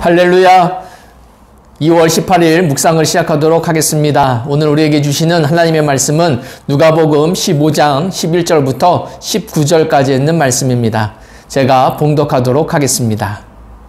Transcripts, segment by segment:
할렐루야. 2월 18일 묵상을 시작하도록 하겠습니다. 오늘 우리에게 주시는 하나님의 말씀은 누가복음 15장 11절부터 19절까지 있는 말씀입니다. 제가 봉독하도록 하겠습니다.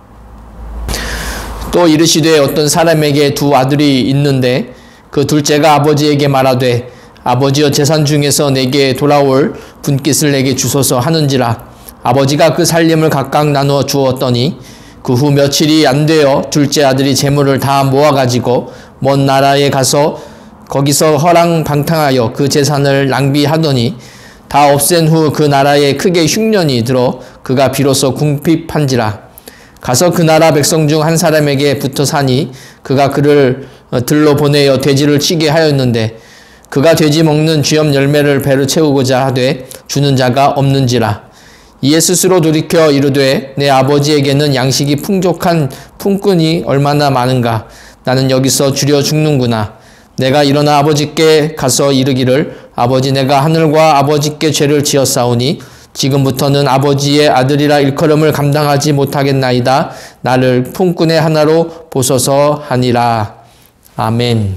또 이르시되 어떤 사람에게 두 아들이 있는데 그 둘째가 아버지에게 말하되 아버지여 재산 중에서 내게 돌아올 분깃을 내게 주소서 하는지라. 아버지가 그 살림을 각각 나누어 주었더니 그 후 며칠이 안 되어 둘째 아들이 재물을 다 모아가지고 먼 나라에 가서 거기서 허랑방탕하여 그 재산을 낭비하더니 다 없앤 후 그 나라에 크게 흉년이 들어 그가 비로소 궁핍한지라. 가서 그 나라 백성 중 한 사람에게 붙어 사니 그가 그를 들러 보내어 돼지를 치게 하였는데 그가 돼지 먹는 쥐염 열매를 배로 채우고자 하되 주는 자가 없는지라. 이에 스스로 돌이켜 이르되 내 아버지에게는 양식이 풍족한 품꾼이 얼마나 많은가. 나는 여기서 주려 죽는구나. 내가 일어나 아버지께 가서 이르기를 아버지 내가 하늘과 아버지께 죄를 지었사오니 지금부터는 아버지의 아들이라 일컬음을 감당하지 못하겠나이다. 나를 품꾼의 하나로 보소서 하니라. 아멘.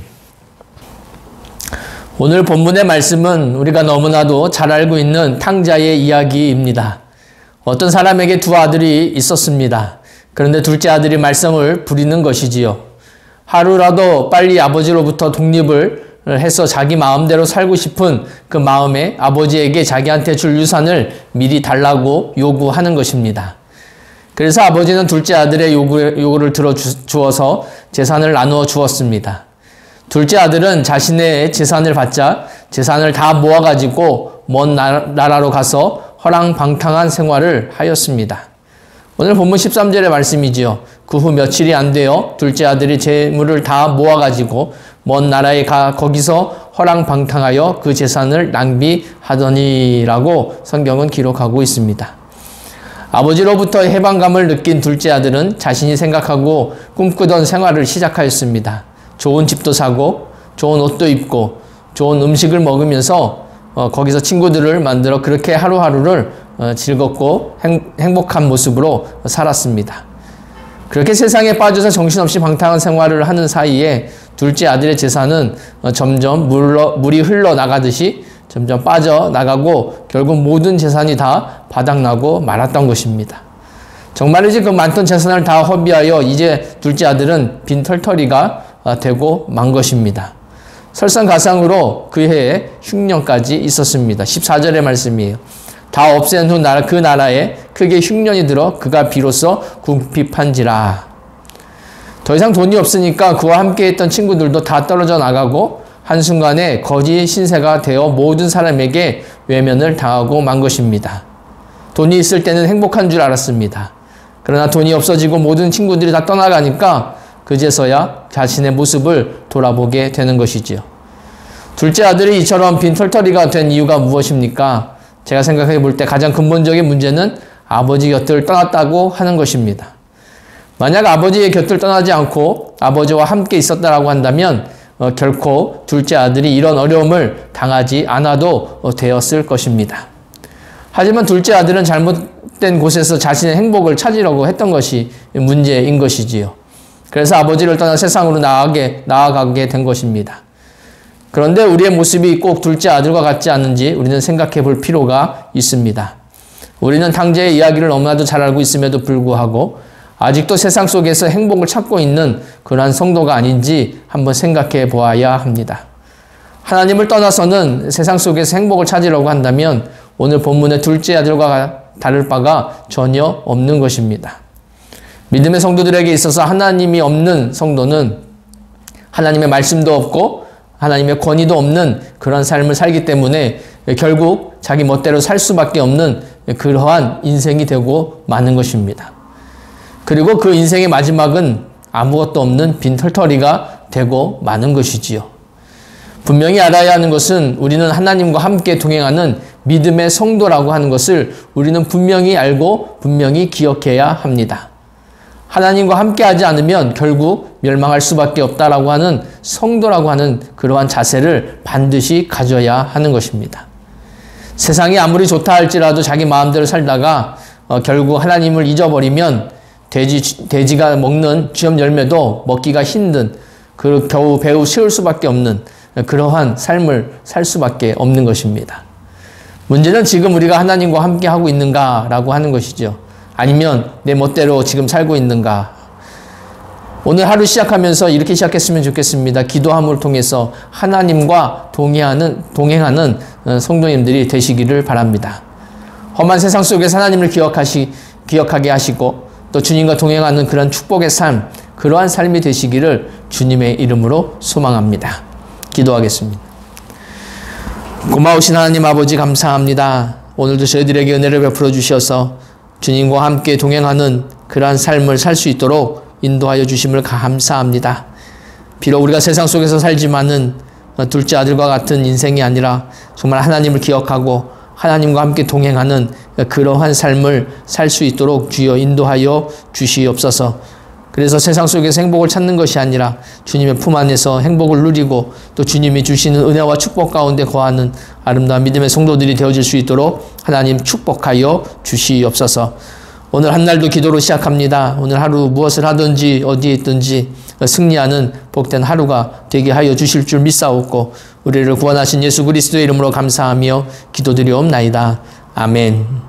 오늘 본문의 말씀은 우리가 너무나도 잘 알고 있는 탕자의 이야기입니다. 어떤 사람에게 두 아들이 있었습니다. 그런데 둘째 아들이 말썽을 부리는 것이지요. 하루라도 빨리 아버지로부터 독립을 해서 자기 마음대로 살고 싶은 그 마음에 아버지에게 자기한테 줄 유산을 미리 달라고 요구하는 것입니다. 그래서 아버지는 둘째 아들의 요구를 들어주어서 재산을 나누어 주었습니다. 둘째 아들은 자신의 재산을 받자 재산을 다 모아가지고 먼 나라로 가서 허랑방탕한 생활을 하였습니다. 오늘 본문 13절의 말씀이지요. 그 후 며칠이 안 되어 둘째 아들이 재물을 다 모아가지고 먼 나라에 가 거기서 허랑방탕하여 그 재산을 낭비하더니라고 성경은 기록하고 있습니다. 아버지로부터 해방감을 느낀 둘째 아들은 자신이 생각하고 꿈꾸던 생활을 시작하였습니다. 좋은 집도 사고 좋은 옷도 입고 좋은 음식을 먹으면서 거기서 친구들을 만들어 그렇게 하루하루를 즐겁고 행복한 모습으로 살았습니다. 그렇게 세상에 빠져서 정신없이 방탕한 생활을 하는 사이에 둘째 아들의 재산은 점점 물이 흘러나가듯이 점점 빠져나가고 결국 모든 재산이 다 바닥나고 말았던 것입니다. 정말이지 그 많던 재산을 다 허비하여 이제 둘째 아들은 빈털터리가 되고 만 것입니다. 설상가상으로 그 해에 흉년까지 있었습니다. 14절의 말씀이에요. 다 없앤 후 그 나라에 크게 흉년이 들어 그가 비로소 궁핍한지라. 더 이상 돈이 없으니까 그와 함께 했던 친구들도 다 떨어져 나가고 한순간에 거지 신세가 되어 모든 사람에게 외면을 당하고 만 것입니다. 돈이 있을 때는 행복한 줄 알았습니다. 그러나 돈이 없어지고 모든 친구들이 다 떠나가니까 그제서야 자신의 모습을 돌아보게 되는 것이지요. 둘째 아들이 이처럼 빈털터리가 된 이유가 무엇입니까? 제가 생각해 볼 때 가장 근본적인 문제는 아버지 곁을 떠났다고 하는 것입니다. 만약 아버지의 곁을 떠나지 않고 아버지와 함께 있었다라고 한다면 결코 둘째 아들이 이런 어려움을 당하지 않아도 되었을 것입니다. 하지만 둘째 아들은 잘못된 곳에서 자신의 행복을 찾으려고 했던 것이 문제인 것이지요. 그래서 아버지를 떠나 세상으로 나아가게 된 것입니다. 그런데 우리의 모습이 꼭 둘째 아들과 같지 않은지 우리는 생각해 볼 필요가 있습니다. 우리는 탕자의 이야기를 너무나도 잘 알고 있음에도 불구하고 아직도 세상 속에서 행복을 찾고 있는 그러한 성도가 아닌지 한번 생각해 보아야 합니다. 하나님을 떠나서는 세상 속에서 행복을 찾으려고 한다면 오늘 본문의 둘째 아들과 다를 바가 전혀 없는 것입니다. 믿음의 성도들에게 있어서 하나님이 없는 성도는 하나님의 말씀도 없고 하나님의 권위도 없는 그런 삶을 살기 때문에 결국 자기 멋대로 살 수밖에 없는 그러한 인생이 되고 마는 것입니다. 그리고 그 인생의 마지막은 아무것도 없는 빈털터리가 되고 마는 것이지요. 분명히 알아야 하는 것은 우리는 하나님과 함께 동행하는 믿음의 성도라고 하는 것을 우리는 분명히 알고 분명히 기억해야 합니다. 하나님과 함께하지 않으면 결국 멸망할 수밖에 없다라고 하는 성도라고 하는 그러한 자세를 반드시 가져야 하는 것입니다. 세상이 아무리 좋다 할지라도 자기 마음대로 살다가 결국 하나님을 잊어버리면 돼지가 먹는 쥐염 열매도 먹기가 힘든, 겨우 배우 채울 수밖에 없는 그러한 삶을 살 수밖에 없는 것입니다. 문제는 지금 우리가 하나님과 함께 하고 있는가라고 하는 것이죠. 아니면 내 멋대로 지금 살고 있는가. 오늘 하루 시작하면서 이렇게 시작했으면 좋겠습니다. 기도함을 통해서 하나님과 동행하는 성도님들이 되시기를 바랍니다. 험한 세상 속에서 하나님을 기억하게 하시고 또 주님과 동행하는 그런 축복의 삶, 그러한 삶이 되시기를 주님의 이름으로 소망합니다. 기도하겠습니다. 고마우신 하나님 아버지 감사합니다. 오늘도 저희들에게 은혜를 베풀어 주셔서 주님과 함께 동행하는 그러한 삶을 살 수 있도록 인도하여 주심을 감사합니다. 비록 우리가 세상 속에서 살지만은 둘째 아들과 같은 인생이 아니라 정말 하나님을 기억하고 하나님과 함께 동행하는 그러한 삶을 살 수 있도록 주여 인도하여 주시옵소서. 그래서 세상 속에서 행복을 찾는 것이 아니라 주님의 품 안에서 행복을 누리고 또 주님이 주시는 은혜와 축복 가운데 거하는 아름다운 믿음의 성도들이 되어질 수 있도록 하나님 축복하여 주시옵소서. 오늘 한 날도 기도로 시작합니다. 오늘 하루 무엇을 하든지 어디에 있든지 승리하는 복된 하루가 되게 하여 주실 줄 믿사옵고 우리를 구원하신 예수 그리스도의 이름으로 감사하며 기도드리옵나이다. 아멘.